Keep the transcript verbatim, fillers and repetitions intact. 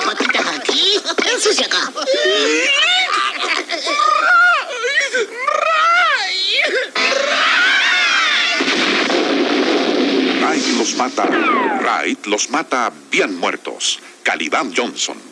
patitas aquí, ensucia acá. Raid los mata. Raid los mata bien muertos. Calidad Johnson.